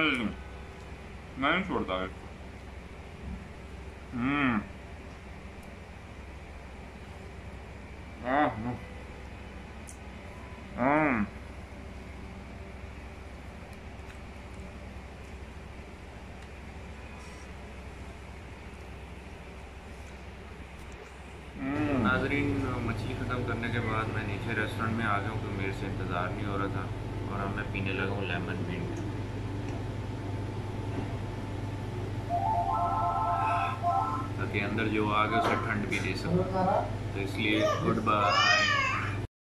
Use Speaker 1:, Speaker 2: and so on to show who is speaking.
Speaker 1: नहीं छोड़ता है।
Speaker 2: नाजरीन, मछली ख़त्म करने के बाद मैं नीचे रेस्टोरेंट में आ गया हूँ क्योंकि मेरे से इंतज़ार नहीं हो रहा था। और अब मैं पीने लगा हूँ लेमन मिंट, ताकि अंदर जो आ गया उसे ठंड भी दे सकूँ। तो इसलिए गुड बाय।